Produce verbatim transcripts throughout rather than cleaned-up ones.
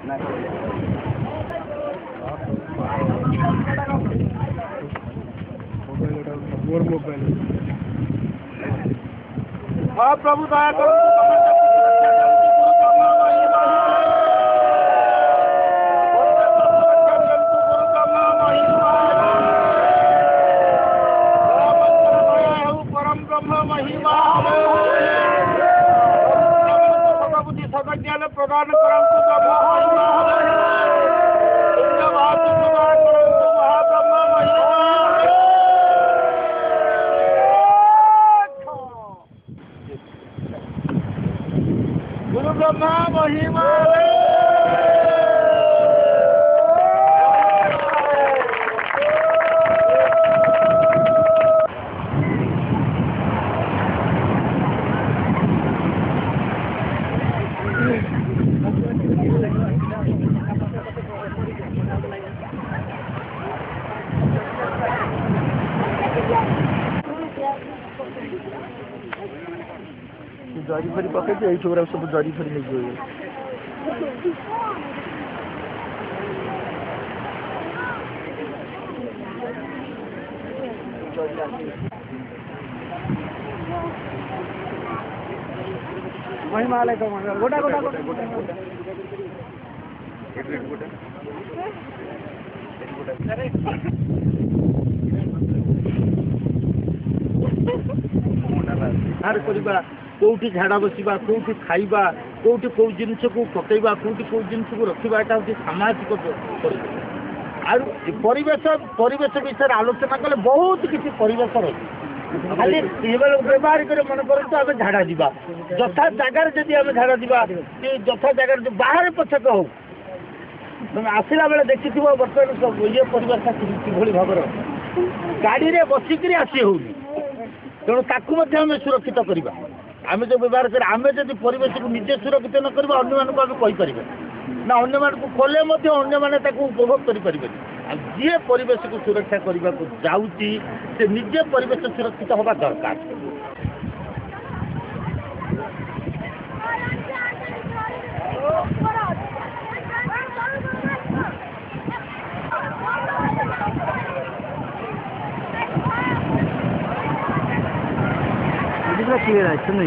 हाँ प्रभु दया करो परम ब्रह्म महिमा बुद्धि सज्ञान प्रदान करंतु ब्रह्म महिमा महाब्रह्म महिमा गुरु ब्रह्मा महिमा जरी फरी पकड़ ये छोरा सब जरी फरी नहीं गए महिमा ले तो मंगल गोटा गोटा गोटा गोटा एक मिनट गोटा एक गोटा अरे हर परिबा कौटी झाड़ा बसवा कौटी खाइबा कौटी कौ जिनस को पकईबा कौटी कौ जिनस को रखा यहाँ हूँ सामाजिक परिवेश परिवेश विषय आलोचना कले बहुत किसी परिवेश रही खाली व्यवहार कर मन करूँ आम झाड़ा जा जथा जगार जदि आम झाड़ा जा कि जथा जगार बाहर पछक हो तुम आसला बेले देखी बर्तमान ये परिवेश किभली भाव गाड़ी में बसिक आसी होनी तेणु ताकू आम सुरक्षित करवा आम जो व्यवहार कर आम जब परिवेश को निजे सुरक्षित न करवा अन्य मानक आम कहीपर ना अन्य मानक कले अन्य मैंने उपभोग करें जी परिवेश को सुरक्षा करने को जाऊँगी से निजे परिवेश सुरक्षित हवा दरकार क्लियर है सुन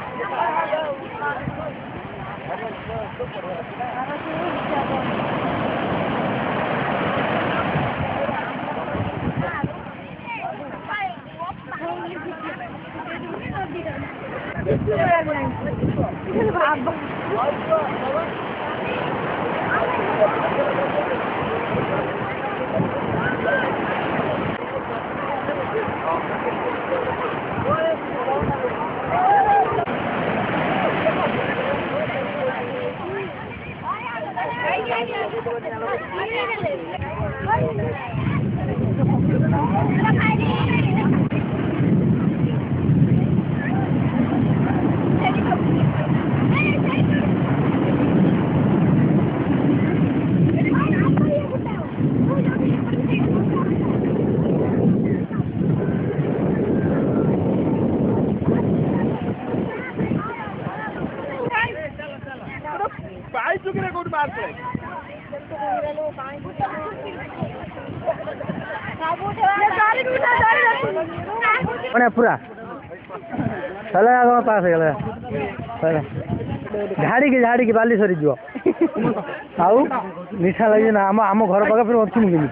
पूरा चले आगे पास गले झाड़ी की झाड़ी की बाली सरी जीव आउ निशा लगे ना आम आम घर पाखे फिर अच्छी मुझे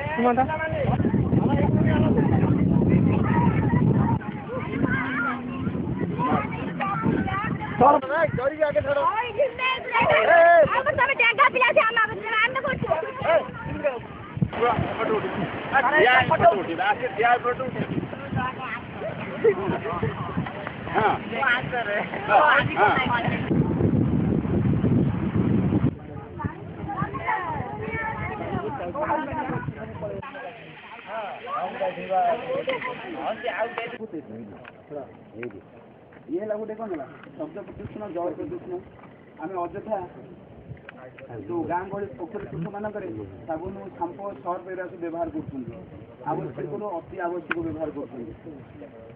ये गोटे कौन है शब्द प्रदूषण जल प्रदूषण आम अଯଥା जो गाँ गहली पोखरी तुष मानक साबुन शांपो सर्फ एरा सब व्यवहार कर आवश्यक अति आवश्यक व्यवहार कर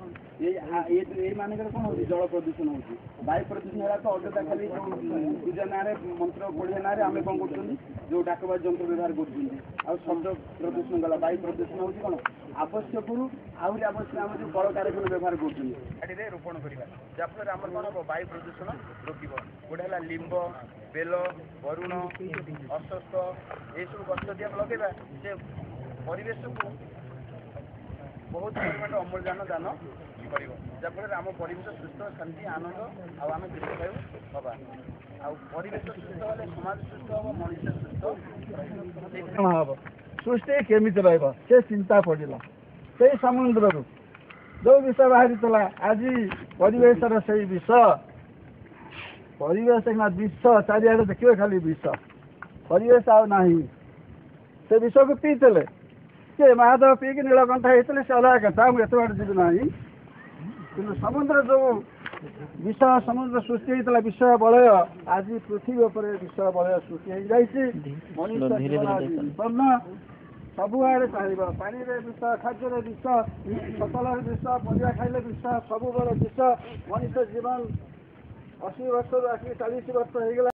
मानकर कौन हो जल प्रदूषण हो वायु प्रदूषण है तो अଯଥା खाली पूजा ना मंत्र पढ़िया ना आम कौन कर जो डाकबा जंत्र व्यवहार कर शब्द प्रदूषण गला वायु प्रदूषण हो कौन आवश्यक आहरी आवश्यक आम जो कल कारखाना व्यवहार कर रोपण करवा जहाँफल आम कौन हम वायु प्रदूषण रोक गोटे है लिंब बेल वरुण अश्वस्थ यू गछ जदि आम लगे से परिवेश को बहुत परिमाण अम्लजान दान कर जहाँफल आम परिवेश सुस्थ शांति आनंद आम दीर्घायु हवा आवेश सुस्थ हेल्ले समाज सुस्थ हम मनुष्य सुस्थ हम सृष्टि केमी से चिंता पड़ा से समुद्र जो विष बाहरी आज परिवेश से विष परिवेश विष चारिड़े देखिए खाली विष परिवेश आना से विष को पीते से महादेव पीक नीलकंठ होते से अलग कथा मुझे एत बाट जी ना कि समुद्र जो विष समुद्र सृष्टि होता विष बलय आज पृथ्वी पर विष बलय सृष्टि हो जाए मनुष्य विपन्न सबुआड़े चाहिए पानी विष खाद्य विष फसल विष परिया खाइले विष सब विष मनुष्य जीवन अशी वर्ष आसिक चालीस वर्ष हो गला।